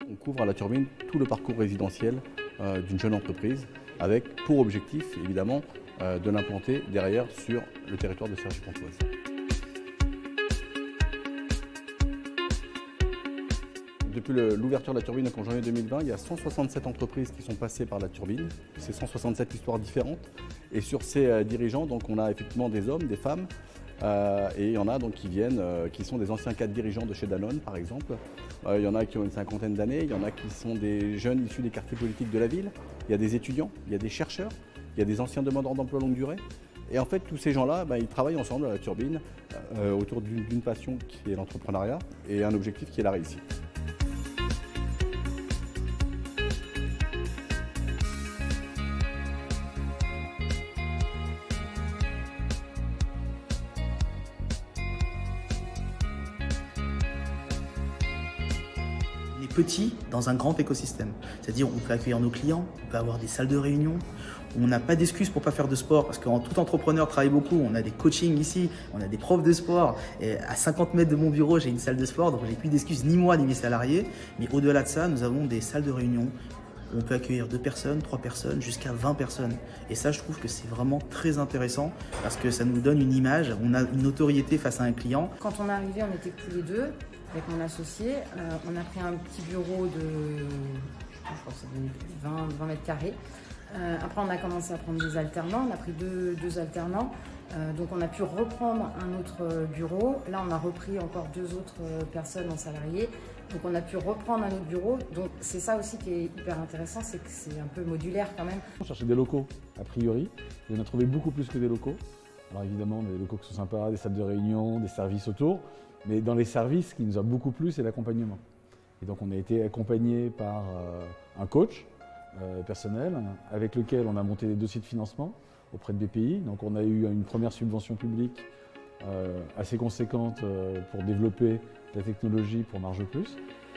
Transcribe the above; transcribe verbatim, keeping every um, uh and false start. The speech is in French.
On couvre à la Turbine tout le parcours résidentiel euh, d'une jeune entreprise avec pour objectif évidemment euh, de l'implanter derrière sur le territoire de Cergy-Pontoise. Depuis l'ouverture de la Turbine en janvier deux mille vingt, il y a cent soixante-sept entreprises qui sont passées par la Turbine. C'est cent soixante-sept histoires différentes. Et sur ces euh, dirigeants, donc, on a effectivement des hommes, des femmes, euh, et il y en a donc, qui viennent, euh, qui sont des anciens cadres dirigeants de chez Danone, par exemple. Euh, il y en a qui ont une cinquantaine d'années, il y en a qui sont des jeunes issus des quartiers politiques de la ville. Il y a des étudiants, il y a des chercheurs, il y a des anciens demandeurs d'emploi longue durée. Et en fait, tous ces gens-là, ben, ils travaillent ensemble à la Turbine euh, autour d'une passion qui est l'entrepreneuriat et un objectif qui est la réussite. On est petit dans un grand écosystème. C'est-à-dire on peut accueillir nos clients, on peut avoir des salles de réunion, on n'a pas d'excuses pour ne pas faire de sport parce que tout entrepreneur travaille beaucoup, on a des coachings ici, on a des profs de sport. Et à cinquante mètres de mon bureau, j'ai une salle de sport, donc j'ai plus d'excuses ni moi ni mes salariés. Mais au-delà de ça, nous avons des salles de réunion. On peut accueillir deux personnes, trois personnes, jusqu'à vingt personnes. Et ça, je trouve que c'est vraiment très intéressant parce que ça nous donne une image, on a une notoriété face à un client. Quand on est arrivé, on était tous les deux avec mon associé. Euh, on a pris un petit bureau de, je crois que ça donnait vingt, vingt mètres carrés. Euh, après, on a commencé à prendre des alternants. On a pris deux, deux alternants. Euh, donc, on a pu reprendre un autre bureau. Là, on a repris encore deux autres personnes en salariés. Donc, on a pu reprendre un autre bureau. Donc, c'est ça aussi qui est hyper intéressant, c'est que c'est un peu modulaire quand même. On cherchait des locaux, a priori. Et on a trouvé beaucoup plus que des locaux. Alors, évidemment, des locaux qui sont sympas, des salles de réunion, des services autour. Mais dans les services, ce qui nous a beaucoup plu, c'est l'accompagnement. Et donc, on a été accompagné par euh, un coach euh, personnel avec lequel on a monté des dossiers de financement auprès de B P I. Donc, on a eu une première subvention publique euh, assez conséquente euh, pour développer la technologie pour Marge Plus.